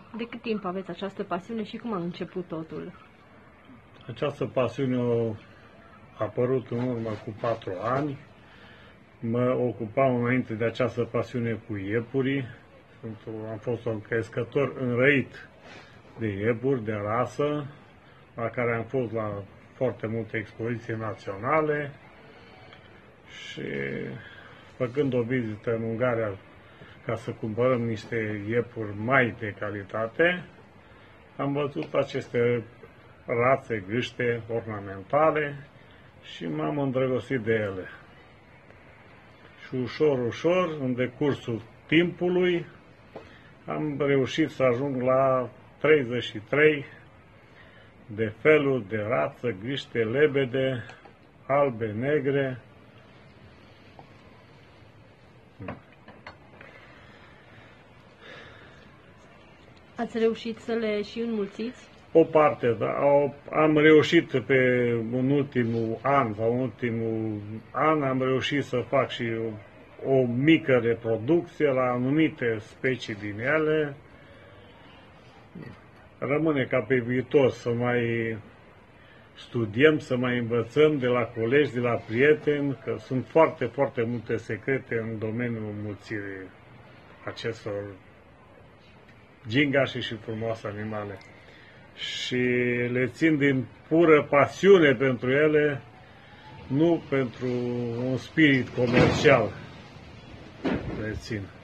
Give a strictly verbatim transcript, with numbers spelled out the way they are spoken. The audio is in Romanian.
De cât timp aveți această pasiune și cum a început totul? Această pasiune a apărut în urmă cu patru ani. Mă ocupam înainte de această pasiune cu iepurii. Am fost un crescător înrăit de iepuri, de rasă, la care am fost la foarte multe expoziții naționale și făcând o vizită în Ungaria ca să cumpărăm niște iepuri mai de calitate, am văzut aceste rațe, gâște ornamentale și m-am îndrăgostit de ele. Și ușor, ușor, în decursul timpului, am reușit să ajung la treizeci și trei de feluri de rață, gâște, lebede, albe, negre. Ați reușit să le și înmulțiți? O parte, da. Am reușit pe în ultimul an sau în ultimul an am reușit să fac și o, o mică reproducție la anumite specii din ele. Rămâne ca pe viitor să mai studiem, să mai învățăm de la colegi, de la prieteni, că sunt foarte, foarte multe secrete în domeniul înmulțirii acestor gingașe și frumoase animale. Și le țin din pură pasiune pentru ele, nu pentru un spirit comercial le țin.